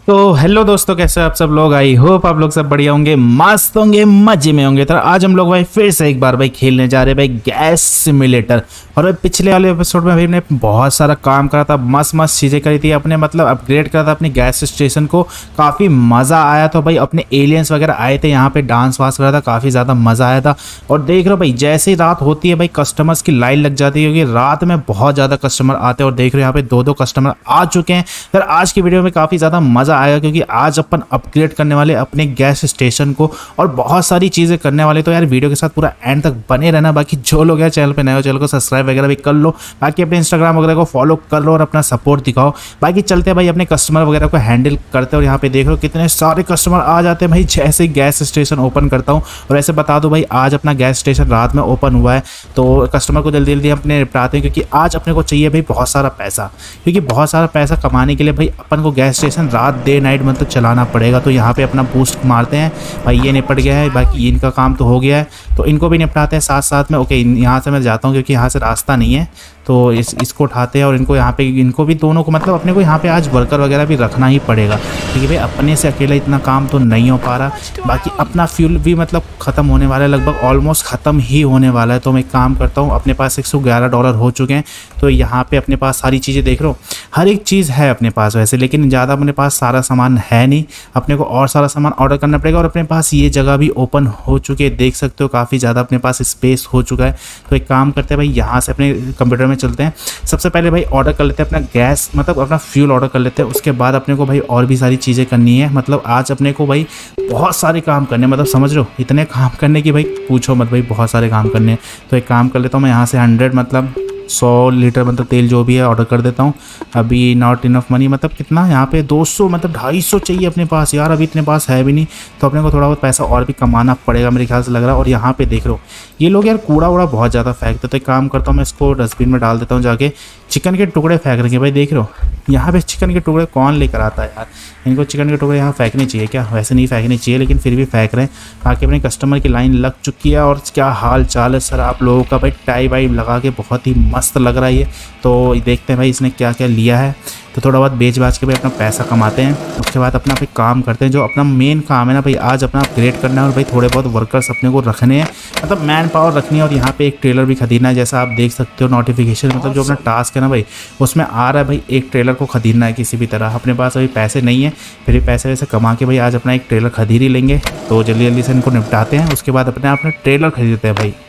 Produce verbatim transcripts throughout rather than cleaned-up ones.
तो हेलो दोस्तों, कैसे आप सब लोग। आई होप आप लोग सब बढ़िया होंगे, मस्त होंगे, मजे में होंगे। तो आज हम लोग भाई फिर से एक बार भाई खेलने जा रहे हैं भाई गैस सिमुलेटर। और भाई पिछले वाले एपिसोड में भाई ने बहुत सारा काम करा था, मस्त मस्त चीज़ें करी थी अपने, मतलब अपग्रेड करा था अपने गैस स्टेशन को। काफ़ी मज़ा आया। तो भाई अपने एलियंस वगैरह आए थे यहाँ पे, डांस वांस करा था, काफ़ी ज़्यादा मज़ा आया था। और देख रहे हो भाई जैसे ही रात होती है भाई कस्टमर्स की लाइन लग जाती है, क्योंकि रात में बहुत ज़्यादा कस्टमर आते हैं। और देख रहे हो यहाँ पे दो दो कस्टमर आ चुके हैं। फिर आज की वीडियो में काफ़ी ज़्यादा मज़ा आएगा, क्योंकि आज अपन अपग्रेड करने वाले अपने गैस स्टेशन को और बहुत सारी चीज़ें करने वाले। तो यार वीडियो के साथ पूरा एंड तक बने रहना। बाकी जो लोग हैं चैनल पे नए हो, चैनल को सब्सक्राइब वगैरह भी कर लो। बाकी अपने इंस्टाग्राम वगैरह को फॉलो कर लो और अपना सपोर्ट दिखाओ। बाकी चलते हैं भाई अपने कस्टमर वगैरह को हैंडल करते हैं। और यहाँ पे देख लो कितने सारे कस्टमर आ जाते हैं भाई जैसे गैस स्टेशन ओपन करता हूँ। और ऐसे बता दो भाई आज अपना गैस स्टेशन रात में ओपन हुआ है, तो कस्टमर को जल्दी जल्दी अपने निपटाते हैं, क्योंकि आज अपने को चाहिए भाई बहुत सारा पैसा। क्योंकि बहुत सारा पैसा कमाने के लिए भाई अपन को गैस स्टेशन रात डे नाइट मतलब चलाना पड़ेगा। तो यहाँ पे अपना बूस्ट मारते हैं भाई, ये निपट गया है। बाकी इनका काम तो हो गया है, तो इनको भी निपटाते हैं साथ साथ में। ओके, यहाँ से मैं जाता हूँ क्योंकि यहाँ से रास्ता नहीं है, तो इस इसको उठाते हैं और इनको यहाँ पे इनको भी दोनों को मतलब अपने को यहाँ पे आज वर्कर वगैरह भी रखना ही पड़ेगा, क्योंकि भाई अपने से अकेला इतना काम तो नहीं हो पा रहा। बाकी अपना फ्यूल भी मतलब ख़त्म होने वाला है, लगभग ऑलमोस्ट ख़त्म ही होने वाला है। तो मैं काम करता हूँ, अपने पास एक सौ ग्यारह डॉलर हो चुके हैं। तो यहाँ पे अपने पास सारी चीज़ें देख रहे हो, हर एक चीज़ है अपने पास वैसे, लेकिन ज़्यादा अपने पास सारा सामान है नहीं। अपने को और सारा सामान ऑर्डर करना पड़ेगा। और अपने पास ये जगह भी ओपन हो चुकी है, देख सकते हो काफ़ी ज़्यादा अपने पास स्पेस हो चुका है। तो एक काम करते हैं भाई, यहाँ से अपने कंप्यूटर में चलते हैं। सबसे पहले भाई ऑर्डर कर लेते हैं अपना गैस, मतलब अपना फ्यूल ऑर्डर कर लेते हैं। उसके बाद अपने को भाई और भी सारी चीज़ें करनी है। मतलब आज अपने को भाई बहुत सारे काम करने, मतलब समझ लो इतने काम करने की भाई पूछो मत भाई, बहुत सारे काम करने हैं। तो एक काम कर लेता हूँ मैं, यहाँ से हंड्रेड मतलब सौ लीटर मतलब तेल जो भी है ऑर्डर कर देता हूँ। अभी नॉट इनफ मनी, मतलब कितना यहाँ पे दो सौ मतलब ढाई सौ चाहिए अपने पास यार, अभी इतने पास है भी नहीं। तो अपने को थोड़ा बहुत पैसा और भी कमाना पड़ेगा मेरे ख्याल से लग रहा है। और यहाँ पे देख लो ये लोग यार कूड़ा वूड़ा बहुत ज़्यादा फेंकते। तो एक काम करता हूँ मैं, इसको डस्टबिन में डाल देता हूँ जाके। चिकन के टुकड़े फेंक रहे हैं भाई, देख रहे हो यहाँ पे चिकन के टुकड़े कौन लेकर आता है यार। इनको चिकन के टुकड़े यहाँ फेंकने चाहिए क्या? वैसे नहीं फेंकने चाहिए, लेकिन फिर भी फेंक रहे हैं। बाकी अपने कस्टमर की लाइन लग चुकी है। और क्या हाल चाल है सर आप लोगों का? भाई टाई वाई लगा के बहुत ही मस्त लग रहा है ये। तो देखते हैं भाई इसने क्या क्या लिया है। तो थोड़ा बहुत बेच बाच के भाई अपना पैसा कमाते हैं। उसके बाद अपना भाई काम करते हैं, जो अपना मेन काम है ना भाई, आज अपना अपग्रेड करना है। और भाई थोड़े बहुत वर्कर्स अपने को रखने हैं, मतलब मैन पावर रखनी है। और यहाँ पे एक ट्रेलर भी खरीदना है, जैसा आप देख सकते हो नोटिफिकेशन, मतलब जो अपना टास्क है ना भाई उसमें आ रहा है भाई एक ट्रेलर को खरीदना है किसी भी तरह। अपने पास अभी पैसे नहीं है, फिर भी पैसे वैसे कमा के भाई आज अपना एक ट्रेलर खरीद ही लेंगे। तो जल्दी जल्दी से इनको निपटाते हैं, उसके बाद अपने अपना ट्रेलर खरीदते हैं भाई।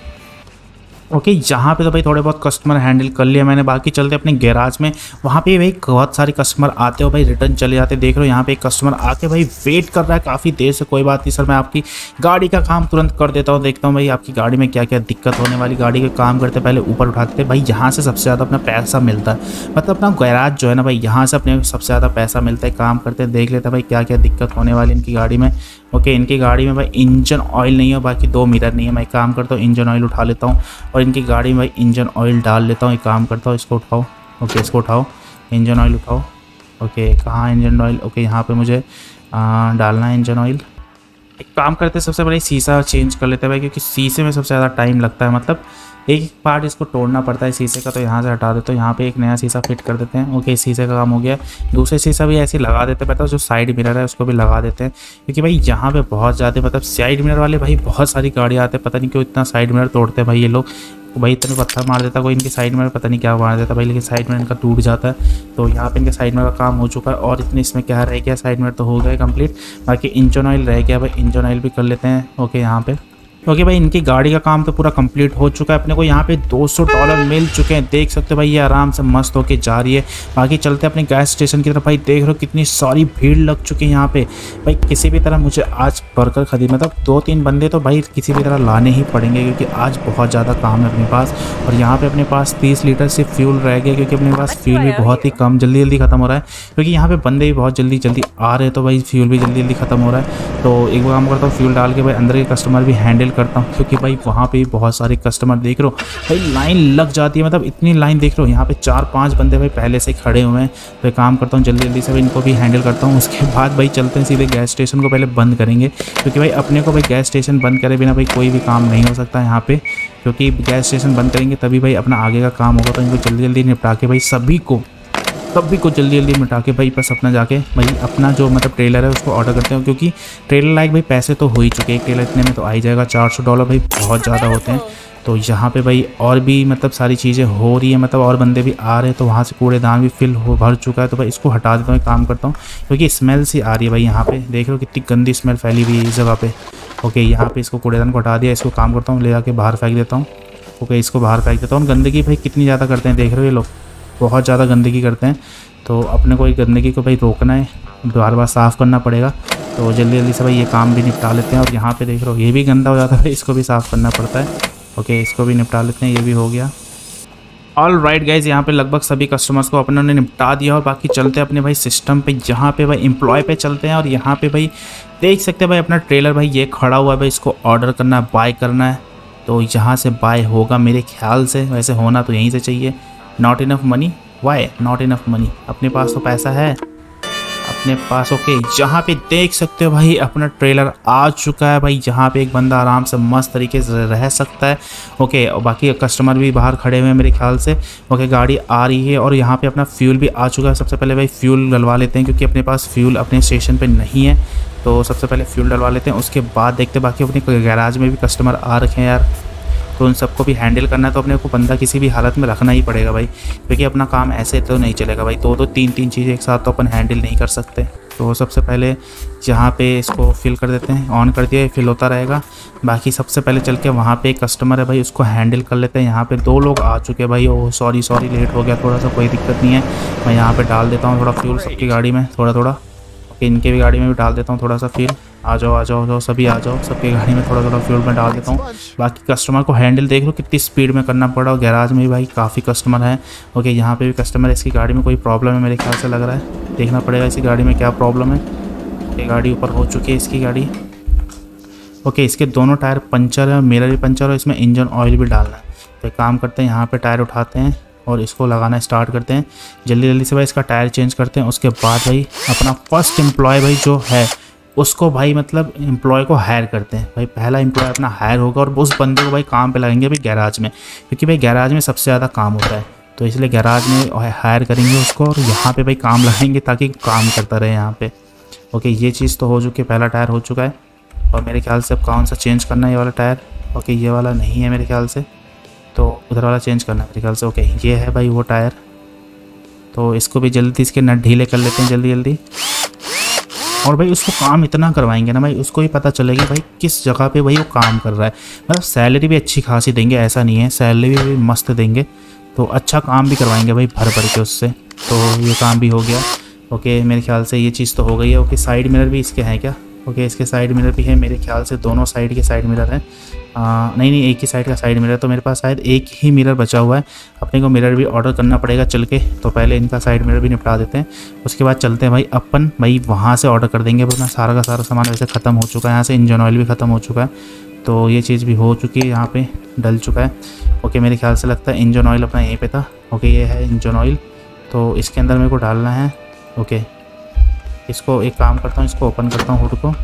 ओके okay, यहाँ पे तो भाई थोड़े बहुत कस्टमर हैंडल कर लिया मैंने। बाकी चलते अपने गैराज में, वहाँ पे भाई बहुत सारे कस्टमर आते हो भाई, रिटर्न चले जाते। देख रहे हो यहाँ पे एक कस्टमर आके भाई वेट कर रहा है काफ़ी देर से। कोई बात नहीं सर, मैं आपकी गाड़ी का काम तुरंत कर देता हूँ। देखता हूँ भाई आपकी गाड़ी में क्या क्या दिक्कत होने वाली। गाड़ी का काम करते पहले ऊपर उठाते थे भाई, यहाँ से सबसे ज़्यादा अपना पैसा मिलता है। मतलब अपना गैराज जो है ना भाई, यहाँ से अपने सबसे ज़्यादा पैसा मिलता है। काम करते देख लेते हैं भाई क्या क्या दिक्कत होने वाली इनकी गाड़ी में। ओके okay, इनकी गाड़ी में भाई इंजन ऑयल नहीं है, बाकी दो मिरर नहीं है। मैं काम करता हूँ इंजन ऑयल उठा लेता हूँ और इनकी गाड़ी में भाई इंजन ऑयल डाल लेता हूँ। एक काम करता हूँ, इसको उठाओ। ओके okay, इसको उठाओ, इंजन ऑयल उठाओ। ओके okay, कहाँ इंजन ऑयल? ओके okay, यहाँ पे मुझे आ, डालना है इंजन ऑयल। एक काम करते हैं, सबसे पहले शीशा चेंज कर लेते हैं भाई, क्योंकि शीशे में सबसे ज़्यादा टाइम लगता है। मतलब एक पार्ट इसको तोड़ना पड़ता है शीशे का। तो यहाँ से हटा देते हो, यहाँ पे एक नया शीशा फिट कर देते हैं। ओके शीशे का काम हो गया। दूसरे शीशा भी ऐसे लगा देते हैं, पता है जो साइड मिरर है उसको भी लगा देते हैं, क्योंकि भाई यहाँ पे बहुत ज़्यादा मतलब साइड मिरर वाले भाई बहुत सारी गाड़ी आते हैं। पता नहीं क्यों इतना साइड मिरर तोड़ते हैं भाई ये लोग। भाई इतने पत्थर मार देता कोई इनकी साइड में, पता नहीं क्या मार देता भाई, लेकिन साइड में इनका टूट जाता है। तो यहाँ पे इनके साइड में का काम हो चुका है। और इतने इसमें क्या रह गया, साइड में तो हो गया कंप्लीट। बाकी इंजन ऑयल रह गया भाई, इंजन ऑयल भी कर लेते हैं। ओके यहाँ पे ओके भाई इनकी गाड़ी का काम तो पूरा कंप्लीट हो चुका है। अपने को यहाँ पे दो सौ डॉलर मिल चुके हैं, देख सकते हो भाई ये आराम से मस्त होके जा रही है। बाकी चलते हैं अपने गैस स्टेशन की तरफ। भाई देख रहे हो कितनी सारी भीड़ लग चुकी है यहाँ पे। भाई किसी भी तरह मुझे आज बर्गर खरीद, मतलब दो तीन बंदे तो भाई किसी भी तरह लाने ही पड़ेंगे, क्योंकि आज बहुत ज़्यादा काम है अपने पास। और यहाँ पे अपने पास तीस लीटर से फ्यूल रह गया, क्योंकि अपने पास फ्यूल भी बहुत ही कम जल्दी जल्दी खत्म हो रहा है, क्योंकि यहाँ पे बंदे भी बहुत जल्दी जल्दी आ रहे हैं। तो भाई फ्यूल भी जल्दी जल्दी खत्म हो रहा है। तो एक बार काम करता हूँ, फ्यूल डाल के भाई अंदर के कस्टमर भी हैंडल करता हूँ, क्योंकि भाई वहाँ पे बहुत सारे कस्टमर देख रहे हो भाई लाइन लग जाती है। मतलब इतनी लाइन देख रहे हो, यहाँ पे चार पांच बंदे भाई पहले से खड़े हुए हैं। तो एक काम करता हूँ जल्दी जल्दी से इनको भी हैंडल करता हूँ। उसके बाद भाई चलते हैं सीधे गैस स्टेशन को पहले बंद करेंगे, क्योंकि भाई अपने को भाई गैस स्टेशन बंद करे बिना भाई कोई भी काम नहीं हो सकता यहाँ पे, क्योंकि गैस स्टेशन बंद करेंगे तभी भाई अपना आगे का काम होगा। तो इनको जल्दी जल्दी निपटा के भाई सभी को सभी को जल्दी जल्दी मिटा के भाई बस अपना जाके भाई अपना जो मतलब ट्रेलर है उसको ऑर्डर करते हैं, क्योंकि ट्रेलर लाइक भाई पैसे तो हो ही चुके हैं, एक ट्रेलर इतने में तो आ ही जाएगा। चार सौ डॉलर भाई बहुत ज़्यादा होते हैं। तो यहाँ पे भाई और भी मतलब सारी चीज़ें हो रही है, मतलब और बंदे भी आ रहे हैं, तो वहाँ से कूड़ेदान भी फिल हो भर चुका है। तो भाई इसको हटा देता हूँ, एक काम करता हूँ, क्योंकि स्मेल सी आ रही है भाई। यहाँ पे देख लो कितनी गंदी स्मेल फैली हुई है इस जगह पे। ओके यहाँ पे इसको कूड़ेदान को हटा दिया, इसको काम करता हूँ ले जाके बाहर फेंक देता हूँ। ओके इसको बाहर फेंक देता हूँ। गंदगी भाई कितनी ज़्यादा करते हैं देख रहे हो ये लोग, बहुत ज़्यादा गंदगी करते हैं। तो अपने को ये गंदगी को भाई रोकना है, बार बार साफ़ करना पड़ेगा। तो जल्दी जल्दी से भाई ये काम भी निपटा लेते हैं। और यहाँ पे देख रहे हो ये भी गंदा हो जाता है, इसको भी साफ़ करना पड़ता है। ओके इसको भी निपटा लेते हैं, ये भी हो गया। ऑल राइट गाइज, यहाँ पे लगभग सभी कस्टमर्स को अपने ने निपटा दिया। और बाकी चलते हैं अपने भाई सिस्टम पे, जहाँ पे भाई एम्प्लॉय पे चलते हैं। और यहाँ पे भाई देख सकते हैं भाई अपना ट्रेलर भाई ये खड़ा हुआ है भाई, इसको ऑर्डर करना है, बाय करना है। तो यहाँ से बाय होगा मेरे ख्याल से, वैसे होना तो यहीं से चाहिए। Not enough money, why not enough money, अपने पास तो पैसा है अपने पास। ओके यहाँ पे देख सकते हो भाई अपना ट्रेलर आ चुका है भाई, जहाँ पे एक बंदा आराम से मस्त तरीके से रह सकता है। ओके और बाकी कस्टमर भी बाहर खड़े हुए हैं मेरे ख्याल से। ओके गाड़ी आ रही है और यहाँ पे अपना फ्यूल भी आ चुका है। सबसे पहले भाई फ्यूल डलवा लेते हैं, क्योंकि अपने पास फ्यूल अपने स्टेशन पे नहीं है। तो सबसे पहले फ्यूल डलवा लेते हैं, उसके बाद देखते हैं। बाकी अपने गैराज में भी कस्टमर आ रखे हैं यार, तो उन सबको भी हैंडल करना है। तो अपने को बंदा किसी भी हालत में रखना ही पड़ेगा भाई, क्योंकि अपना काम ऐसे तो नहीं चलेगा भाई। दो दो तीन तीन चीज़ें एक साथ तो अपन हैंडल नहीं कर सकते। तो सबसे पहले यहाँ पे इसको फिल कर देते हैं, ऑन कर दिया, फिल होता रहेगा। बाकी सबसे पहले चल के वहाँ पे एक कस्टमर है भाई, उसको हैंडल कर लेते हैं। यहाँ पे दो लोग आ चुके हैं भाई। ओह सॉरी सॉरी लेट हो गया थोड़ा सा, कोई दिक्कत नहीं है। मैं यहाँ पे डाल देता हूँ थोड़ा फ्यूल सबकी गाड़ी में, थोड़ा थोड़ा। ओके इनके भी गाड़ी में भी डाल देता हूँ थोड़ा सा फ्यूल। आ जाओ आ जाओ जाओ सभी आ जाओ, सबकी गाड़ी में थोड़ा थोड़ा फ्यूल में डाल देता हूँ। बाकी कस्टमर को हैंडल देख लो कितनी स्पीड में करना पड़ा। और गैराज में भी भाई काफ़ी कस्टमर हैं। ओके यहाँ पे भी कस्टमर है, इसकी गाड़ी में कोई प्रॉब्लम है मेरे ख्याल से, लग रहा है देखना पड़ेगा इसकी गाड़ी में क्या प्रॉब्लम है। ये गाड़ी ऊपर हो चुकी है इसकी गाड़ी। ओके इसके दोनों टायर पंचर है, मेरा भी पंचर है, इसमें इंजन ऑयल भी डालना है। तो एक काम करते हैं यहाँ पे टायर उठाते हैं और इसको लगाना स्टार्ट करते हैं जल्दी जल्दी से भाई। इसका टायर चेंज करते हैं, उसके बाद भाई अपना फर्स्ट एम्प्लॉय भाई जो है उसको भाई मतलब एम्प्लॉय को हायर करते हैं भाई। पहला एम्प्लॉय अपना हायर होगा और उस बंदे को भाई काम पे लगाएंगे भाई गैराज में, क्योंकि भाई गैराज में सबसे ज़्यादा काम होता है। तो इसलिए गैराज में हायर करेंगे उसको और यहाँ पे भाई काम लगाएंगे ताकि काम करता रहे यहाँ पे। ओके ये चीज़ तो हो चुकी है, पहला टायर हो चुका है। और मेरे ख्याल से अब कौन सा चेंज करना है, ये वाला टायर। ओके ये वाला नहीं है मेरे ख्याल से, तो उधर वाला चेंज करना है मेरे ख्याल से। ओके ये है भाई वो टायर। तो इसको भी जल्दी इसके नट ढीले कर लेते हैं जल्दी जल्दी। और भाई उसको काम इतना करवाएंगे ना भाई, उसको ही पता चलेगा भाई किस जगह पे भाई वो काम कर रहा है। मतलब सैलरी भी अच्छी खासी देंगे, ऐसा नहीं है, सैलरी भी मस्त देंगे। तो अच्छा काम भी करवाएंगे भाई भर भर के उससे। तो ये काम भी हो गया। ओके मेरे ख्याल से ये चीज़ तो हो गई है। ओके साइड मिरर भी इसके हैं क्या? ओके इसके साइड मिरर भी है मेरे ख्याल से, दोनों साइड के साइड मिरर हैं। नहीं नहीं एक ही साइड का साइड मिरर, तो मेरे पास शायद एक ही मिरर बचा हुआ है। अपने को मिरर भी ऑर्डर करना पड़ेगा चल के। तो पहले इनका साइड मिरर भी निपटा देते हैं, उसके बाद चलते हैं भाई अपन भाई वहाँ से ऑर्डर कर देंगे। वरना सारा का सारा सामान वैसे ख़त्म हो चुका है, यहाँ से इंजन ऑयल भी ख़त्म हो चुका है। तो ये चीज़ भी हो चुकी है, यहाँ पे डल चुका है। ओके मेरे ख्याल से लगता है इंजन ऑयल अपना यहीं पे था। ओके ये है इंजन ऑयल, तो इसके अंदर मेरे को डालना है। ओके इसको एक काम करता हूँ, इसको ओपन करता हूँ हुड को।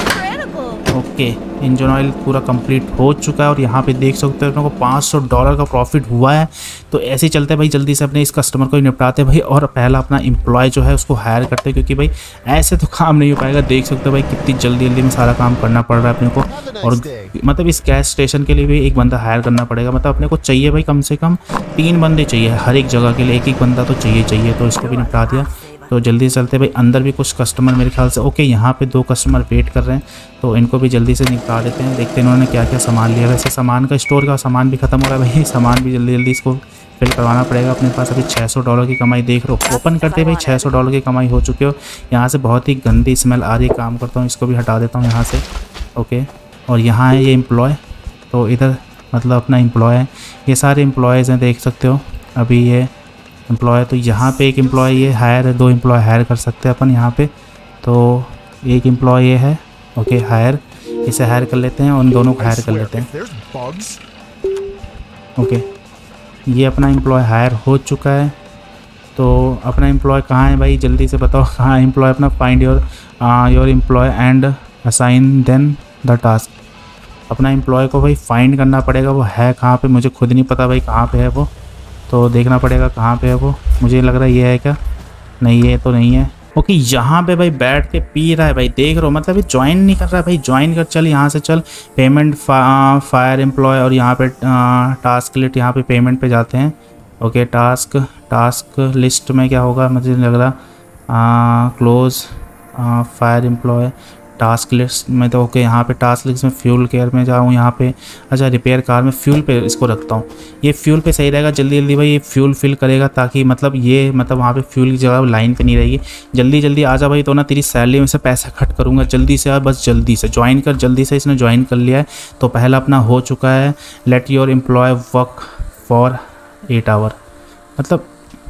ओके इंजन ऑयल पूरा कंप्लीट हो चुका है। और यहाँ पे देख सकते हो अपने को पाँच सौ डॉलर का प्रॉफिट हुआ है। तो ऐसे ही चलते हैं भाई, जल्दी से अपने इस कस्टमर को ही निपटाते भाई। और पहला अपना एम्प्लॉय जो है उसको हायर करते हैं, क्योंकि भाई ऐसे तो काम नहीं हो पाएगा। देख सकते हो भाई कितनी जल्दी जल्दी में सारा काम करना पड़ रहा है अपने को। और मतलब इस गैस स्टेशन के लिए भी एक बंदा हायर करना पड़ेगा। मतलब अपने को चाहिए भाई कम से कम तीन बंदे चाहिए हर एक जगह के लिए, एक एक बंदा तो चाहिए चाहिए। तो इसको भी निपटा दिया। तो जल्दी से चलते भाई, अंदर भी कुछ कस्टमर मेरे ख्याल से। ओके यहाँ पे दो कस्टमर वेट कर रहे हैं, तो इनको भी जल्दी से निपटा देते हैं। देखते हैं इन्होंने क्या क्या सामान लिया। वैसे सामान का स्टोर का सामान भी ख़त्म हो रहा है भाई, सामान भी जल्दी जल्दी इसको फिल करवाना पड़ेगा। अपने पास अभी छः सौ डॉलर की कमाई देख रहे हो, ओपन करते भाई छः सौ डॉलर की कमाई हो चुकी हो। यहाँ से बहुत ही गंदी स्मेल आ रही है, काम करता हूँ इसको भी हटा देता हूँ यहाँ से। ओके और यहाँ है ये एम्प्लॉय, तो इधर मतलब अपना एम्प्लॉय है। ये सारे एम्प्लॉयज़ हैं देख सकते हो। अभी ये एम्प्लॉय, तो यहाँ पे एक एम्प्लॉय ये हायर है, दो एम्प्लॉय हायर कर सकते हैं अपन यहाँ पे। तो एक एम्प्लॉय ये है। ओके हायर, इसे हायर कर लेते हैं और उन दोनों को हायर कर लेते हैं। ओके ये अपना एम्प्लॉय हायर हो चुका है। तो अपना एम्प्लॉय कहाँ है भाई, जल्दी से बताओ कहाँ है एम्प्लॉय अपना। Find your your employee and assign then the task. अपना एम्प्लॉय को भाई फाइंड करना पड़ेगा, वो है कहाँ पे, मुझे खुद नहीं पता भाई कहाँ पे है वो। तो देखना पड़ेगा कहाँ पे है वो। मुझे लग रहा है ये है क्या? नहीं ये तो नहीं है। ओके यहाँ पे भाई बैठ के पी रहा है भाई, देख रहे हो, मतलब ये ज्वाइन नहीं कर रहा है भाई। ज्वाइन कर, चल यहाँ से चल पेमेंट फा, फायर एम्प्लॉय और यहाँ पे टास्क लिस्ट, यहाँ पे पेमेंट पे जाते हैं। ओके टास्क टास्क लिस्ट में क्या होगा मुझे लग रहा, close fire employee task list में तो ओके। यहाँ पे टास्क लिस्ट में फ्यूल केयर में जाऊँ, यहाँ पे अच्छा रिपेयर कार में फ्यूल पे इसको रखता हूँ। ये फ्यूल पे सही रहेगा, जल्दी जल्दी भाई ये फ्यूल फिल करेगा, ताकि मतलब ये मतलब वहाँ पे फ्यूल की जगह लाइन पे नहीं रहेगी। जल्दी जल्दी आ जा भाई, तो ना तेरी सैलरी में से पैसा कट करूँगा, जल्दी से आ, बस जल्दी से ज्वाइन कर, जल्दी से। इसने ज्वाइन कर लिया है तो पहला अपना हो चुका है। Let your employee work for eight hour, मतलब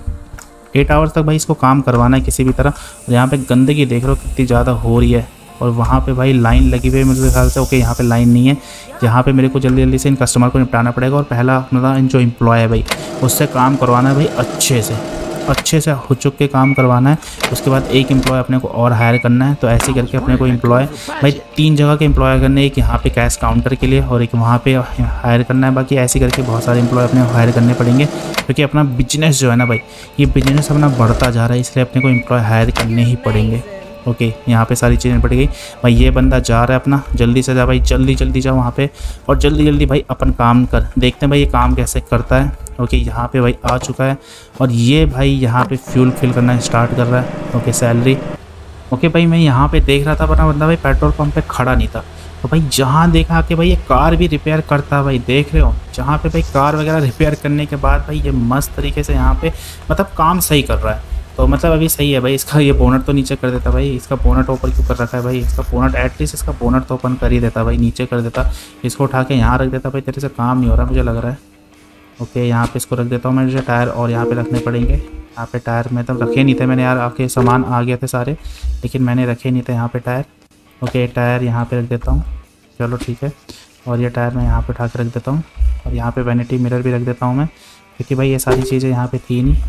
एट आवर्स तक भाई इसको काम करवाना है किसी भी तरह। और यहाँ पे गंदगी देख रहे हो कितनी ज़्यादा हो रही है, और वहाँ पे भाई लाइन लगी हुई है मेरे ख्याल से। ओके यहाँ पे लाइन नहीं है, यहाँ पे मेरे को जल्दी जल्दी से इन कस्टमर को निपटाना पड़ेगा। और पहला मतलब इन जो एम्प्लॉय है भाई उससे काम करवाना है भाई, अच्छे से अच्छे से हो चुक के काम करवाना है। उसके बाद एक एम्प्लॉय अपने को और हायर करना है। तो ऐसे करके अपने को एम्प्लॉय भाई तीन जगह के एम्प्लॉय करने, एक यहाँ पे कैश काउंटर के लिए और एक वहाँ पे हायर करना है। बाकी ऐसे करके बहुत सारे एम्प्लॉय अपने हायर करने पड़ेंगे, क्योंकि अपना बिजनेस जो है ना भाई, ये बिजनेस अपना बढ़ता जा रहा है, इसलिए अपने को एम्प्लॉय हायर करने ही पड़ेंगे। ओके okay, यहाँ पे सारी चीज़ें पड़ गई भाई। ये बंदा जा रहा है अपना, जल्दी से जा भाई, जल्दी जल्दी जा वहाँ पे और जल्दी जल्दी भाई अपन काम कर। देखते हैं भाई ये काम कैसे करता है। ओके okay, यहाँ पे भाई आ चुका है और ये भाई यहाँ पे फ्यूल फिल करना स्टार्ट कर रहा है। ओके सैलरी ओके भाई, मैं यहाँ पे देख रहा था वरना बंदा भाई पेट्रोल पंप पे खड़ा नहीं था। तो भाई जहाँ देखा कि भाई ये कार भी रिपेयर करता है भाई, देख रहे हो जहाँ पे भाई कार वगैरह रिपेयर करने के बाद भाई ये मस्त तरीके से यहाँ पे मतलब काम सही कर रहा है। तो मतलब अभी सही है भाई। इसका ये बोनट तो नीचे कर देता भाई, इसका बोनट ऊपर क्यों कर रखा है भाई, इसका बोनट एटलीस्ट इसका बोनट तो ओपन कर ही देता भाई, नीचे कर देता। इसको उठा के यहाँ रख देता भाई, तेरे से काम नहीं हो रहा मुझे लग रहा है। ओके यहाँ पे इसको रख देता हूँ मैं, मुझे टायर और यहाँ पे रखने पड़ेंगे। यहाँ पे टायर में तो रखे नहीं थे मैंने यार, आके सामान आ गए थे सारे, लेकिन मैंने रखे नहीं थे यहाँ पे टायर। ओके टायर यहाँ पे रख देता हूँ, चलो ठीक है। और ये टायर मैं यहाँ पे उठा के रख देता हूँ और यहाँ पे वैनिटी मिरर भी रख देता हूँ मैं, क्योंकि भाई ये सारी चीज़ें यहाँ पे थी नहीं।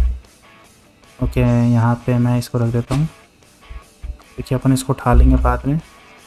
ओके यहाँ पे मैं इसको रख देता हूँ, क्योंकि अपन इसको उठा लेंगे बाद में।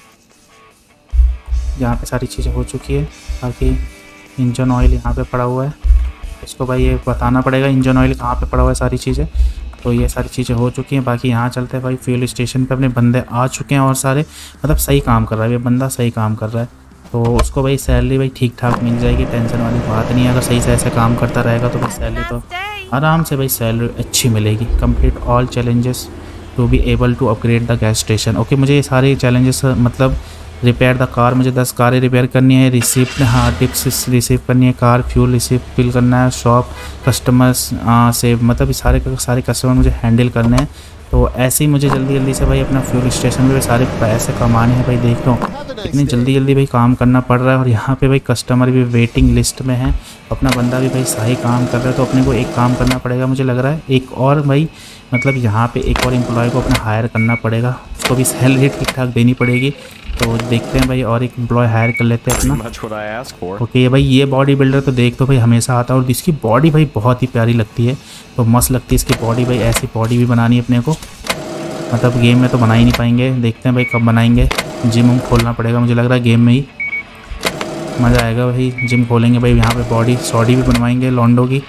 यहाँ पे सारी चीज़ें हो चुकी है। बाकी इंजन ऑयल यहाँ पे पड़ा हुआ है, इसको भाई ये बताना पड़ेगा इंजन ऑयल कहाँ पे पड़ा हुआ है, सारी चीज़ें। तो ये सारी चीज़ें हो चुकी हैं। बाकी यहाँ चलते हैं भाई, फ्यूल स्टेशन पे अपने बंदे आ चुके हैं और सारे मतलब सही काम कर रहा है ये बंदा, सही काम कर रहा है। तो उसको भाई सैलरी भाई ठीक ठाक मिल जाएगी, टेंशन वाली बात नहीं है। अगर सही से ऐसे काम करता रहेगा तो भाई सैलरी तो आराम से भाई सैलरी अच्छी मिलेगी। Complete all challenges to be able to upgrade the gas station. Okay मुझे ये सारे चैलेंजेस मतलब रिपेयर द कार, मुझे दस कारें रिपेयर करनी है, रिसिप्ट हाँ टिप्स रिसीव करनी है, कार फ्यूल रिसीव फिल करना है, शॉप कस्टमर्स से मतलब सारे सारे कस्टमर मुझे हैंडल करने हैं। तो ऐसे ही मुझे जल्दी जल्दी से भाई अपना फ्यूल स्टेशन पे सारे पैसे कमाने हैं भाई। देख लो इतनी जल्दी जल्दी भाई काम करना पड़ रहा है। और यहाँ पे भाई कस्टमर भी वेटिंग लिस्ट में है, अपना बंदा भी भाई सही काम कर रहा है। तो अपने को एक काम करना पड़ेगा मुझे लग रहा है, एक और भाई मतलब यहाँ पे एक और एम्प्लॉय को अपना हायर करना पड़ेगा, उसको भी सैलरी ठीक ठाक देनी पड़ेगी। तो देखते हैं भाई और एक एम्प्लॉय हायर कर लेते हैं अपना। ओके ये भाई ये बॉडी बिल्डर तो देख तो भाई हमेशा आता है और इसकी बॉडी भाई बहुत ही प्यारी लगती है, तो मस्त लगती है इसकी बॉडी भाई। ऐसी बॉडी भी बनानी है अपने को, मतलब गेम में तो बना ही नहीं पाएंगे, देखते हैं भाई कब बनाएंगे। जिम हम खोलना पड़ेगा मुझे लग रहा है, गेम में ही मज़ा आएगा भाई। जिम खोलेंगे भाई, यहाँ पे बॉडी सॉडी भी बनवाएंगे लॉन्डो की।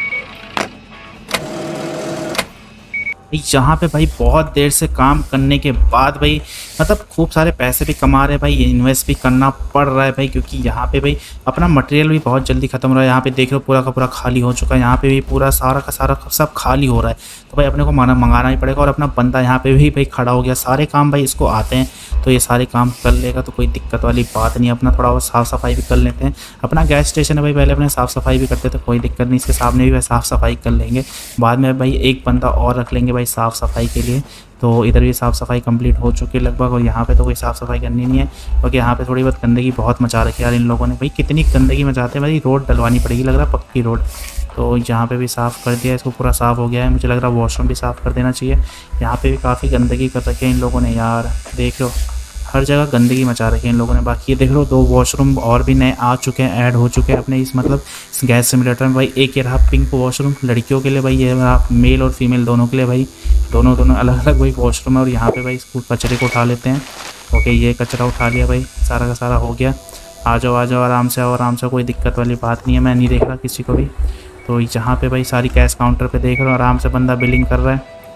यहाँ पे भाई बहुत देर से काम करने के बाद भाई मतलब खूब सारे पैसे भी कमा रहे हैं भाई, ये इन्वेस्ट भी करना पड़ रहा है भाई, क्योंकि यहाँ पे भाई अपना मटेरियल भी बहुत जल्दी ख़त्म हो रहा है। यहाँ पे देख रहे हो पूरा का पूरा खाली हो चुका है, यहाँ पे भी पूरा सारा का सारा सब खाली हो रहा है। तो भाई अपने को माना मंगाना ही पड़ेगा। और अपना बंदा यहाँ पे भी भाई खड़ा हो गया, सारे काम भाई इसको आते हैं तो ये सारे काम कर लेगा, तो कोई दिक्कत वाली बात नहीं। अपना थोड़ा और साफ़ सफाई भी कर लेते हैं। अपना गैस स्टेशन है भाई, पहले अपने साफ़ सफाई भी करते थे, कोई दिक्कत नहीं, इसके सामने भी भाई साफ़ सफाई कर लेंगे। बाद में भाई एक बंदा और रख लेंगे भाई साफ़ सफाई के लिए। तो इधर भी साफ़ सफाई कंप्लीट हो चुकी है लगभग, और यहाँ पे तो कोई साफ़ सफाई करनी नहीं है, क्योंकि यहाँ पे थोड़ी बहुत गंदगी बहुत मचा रखी है यार इन लोगों ने। भाई कितनी गंदगी मचाते हैं भाई, रोड डलवानी पड़ेगी लग रहा है, पक्की रोड। तो यहाँ पे भी साफ़ कर दिया, इसको पूरा साफ़ हो गया है। मुझे लग रहा है वॉशरूम भी साफ़ कर देना चाहिए। यहाँ पे भी काफ़ी गंदगी कर रखी है इन लोगों ने यार, देख लो हर जगह गंदगी मचा रखी है इन लोगों ने। बाकी ये देख लो दो वॉशरूम और भी नए आ चुके हैं, ऐड हो चुके हैं अपने इस मतलब इस गैस सिमुलेटर में भाई। एक ये रहा पिंक वॉशरूम लड़कियों के लिए भाई, ये रहा मेल और फीमेल दोनों के लिए भाई, दोनों दोनों अलग अलग भाई वॉशरूम है। और यहाँ पे भाई इसको कचरे को उठा लेते हैं। ओके ये कचरा उठा लिया भाई, सारा का सारा हो गया। आ जाओ आ जाओ आराम से, और आराम से, कोई दिक्कत वाली बात नहीं है, मैं नहीं देख रहा किसी को भी। तो यहाँ पे भाई सारी कैश काउंटर पे देख रहा हूँ, आराम से बंदा बिलिंग कर रहा है।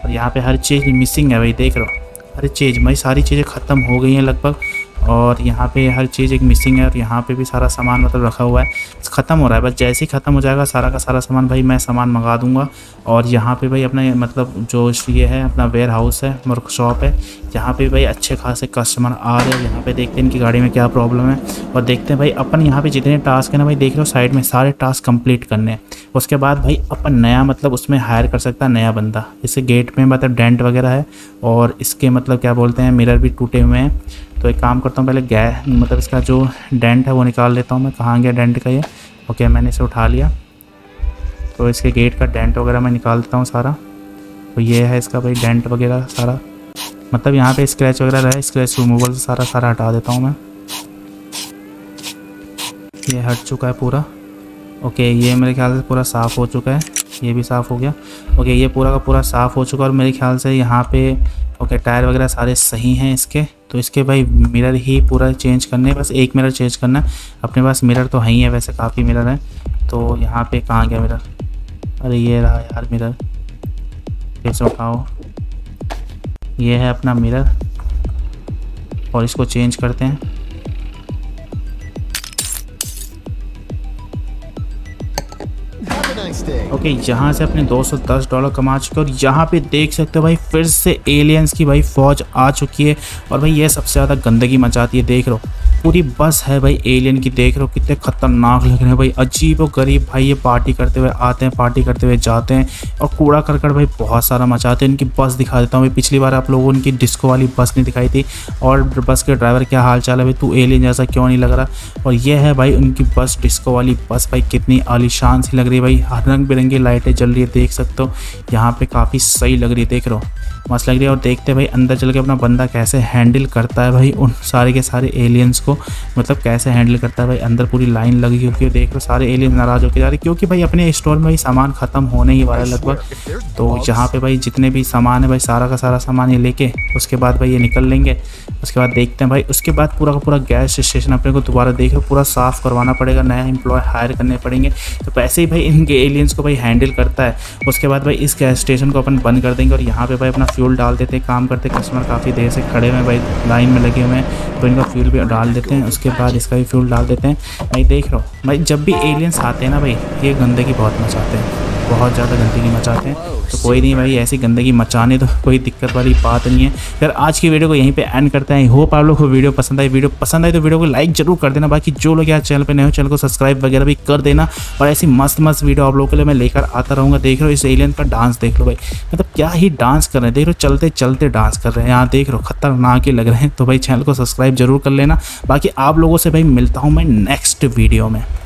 और यहाँ पे हर चीज़ मिसिंग है भाई, देख रहे हो हर चीज़ भाई, सारी चीज़ें ख़त्म हो गई हैं लगभग। और यहाँ पे हर चीज़ एक मिसिंग है और यहाँ पे भी सारा सामान मतलब रखा हुआ है, ख़त्म हो रहा है। बस जैसे ही ख़त्म हो जाएगा सारा का सारा सामान भाई मैं सामान मंगा दूंगा। और यहाँ पे भाई अपना मतलब जो ये है अपना वेयर हाउस है, वर्कशॉप है, यहाँ पे भाई अच्छे खासे कस्टमर आ रहे हैं। यहाँ पे देखते हैं इनकी गाड़ी में क्या प्रॉब्लम है और देखते हैं भाई अपन यहाँ पे जितने टास्क हैं ना भाई, देख रहे हो साइड में सारे टास्क कंप्लीट करने हैं। उसके बाद भाई अपन नया मतलब उसमें हायर कर सकता है नया बंदा। इससे गेट में मतलब डेंट वगैरह है और इसके मतलब क्या बोलते हैं मिरर भी टूटे हुए हैं। तो एक काम करता हूँ, पहले गैस मतलब इसका जो डेंट है वो निकाल लेता हूँ मैं। कहाँ गया डेंट का ये? ओके मैंने इसे उठा लिया। तो इसके गेट का डेंट वगैरह मैं निकाल देता हूँ सारा। तो ये है इसका भाई डेंट वगैरह सारा, मतलब यहाँ पे स्क्रैच वगैरह रहा है, स्क्रैच रिमूवल से सारा सारा हटा देता हूँ मैं। ये हट चुका है पूरा। ओके ये मेरे ख्याल से पूरा साफ़ हो चुका है, ये भी साफ़ हो गया। ओके ये पूरा का पूरा साफ़ हो चुका और मेरे ख्याल से यहाँ पे ओके टायर वगैरह सारे सही हैं इसके। तो इसके भाई मिरर ही पूरा चेंज करने हैं, बस एक मिरर चेंज करना है। अपने पास मिरर तो है ही है वैसे, काफ़ी मिरर है। तो यहाँ पे कहाँ गया मिरर? अरे ये रहा यार मिरर, कैसे उठाओ? ये है अपना मिरर और इसको चेंज करते हैं। ओके okay, यहाँ से अपने दो सौ दस डॉलर कमा चुके और यहाँ पे देख सकते हो भाई फिर से एलियंस की भाई फौज आ चुकी है। और भाई ये सबसे ज़्यादा गंदगी मचाती है, देख लो पूरी बस है भाई एलियन की, देख रहे हो कितने खतरनाक लग रहे हैं भाई, अजीब और गरीब भाई। ये पार्टी करते हुए आते हैं, पार्टी करते हुए जाते हैं और कूड़ा करकट भाई बहुत सारा मचाते हैं। इनकी बस दिखा देता हूँ भाई, पिछली बार आप लोगों ने इनकी डिस्को वाली बस नहीं दिखाई थी। और बस के ड्राइवर क्या हाल चाल है भाई, तू एलियन जैसा क्यों नहीं लग रहा? और ये है भाई उनकी बस, डिस्को वाली बस भाई, कितनी आलीशान सी लग रही है भाई, रंग बिरंगी लाइटें जल रही है, देख सकते हो यहाँ पे काफ़ी सही लग रही है, देख रहे हो मस्त लग रही है। और देखते हैं भाई अंदर चल के अपना बंदा कैसे हैंडल करता है भाई उन सारे के सारे एलियंस को, मतलब कैसे हैंडल करता है भाई। अंदर पूरी लाइन लगी क्योंकि देख लो सारे एलियन नाराज होकर जा रहे हैं क्योंकि भाई अपने स्टोर में भाई सामान ख़त्म होने ही वाला है लगभग। तो यहाँ पे भाई जितने भी सामान है भाई सारा का सारा सामान ये लेके उसके बाद भाई ये निकल लेंगे। उसके बाद देखते हैं भाई, उसके बाद पूरा का पूरा गैस स्टेशन अपने को दोबारा देख लो पूरा साफ़ करवाना पड़ेगा, नया एम्प्लॉय हायर करने पड़ेंगे। तो पैसे ही भाई इनके एलियंस को भाई हैंडल करता है। उसके बाद भाई इस गैस स्टेशन को अपन बंद कर देंगे और यहाँ पे भाई अपना फ्यूल डाल देते हैं। काम करते कस्टमर काफ़ी देर से खड़े हुए हैं भाई, लाइन में लगे हुए हैं, तो इनका फ्यूल भी डाल देते हैं। उसके बाद इसका भी फ्यूल डाल देते हैं भाई। देख रहा हूँ भाई जब भी एलियंस आते हैं ना भाई ये गंदगी बहुत मचाते हैं, बहुत ज़्यादा गंदगी मचाते हैं। तो कोई नहीं भाई ऐसी गंदगी मचाने तो कोई दिक्कत वाली बात नहीं है। फिर आज की वीडियो को यहीं पे एंड करते हैं। होप आप लोग को वीडियो पसंद आई, वीडियो पसंद आई तो वीडियो को लाइक जरूर कर देना। बाकी जो लोग यार चैनल पे नए हो चैनल को सब्सक्राइब वगैरह भी कर देना। और ऐसी मस्त मस्त वीडियो आप लोगों के लिए मैं लेकर आता रहूँगा। देख लो इस एलियन का डांस देख लो भाई, मतलब क्या ही डांस कर रहे हैं, देख लो चलते चलते डांस कर रहे हैं, यहाँ देख लो खतरनाक ही लग रहे हैं। तो भाई चैनल को सब्सक्राइब जरूर कर लेना। बाकी आप लोगों से भाई मिलता हूँ मैं नेक्स्ट वीडियो में।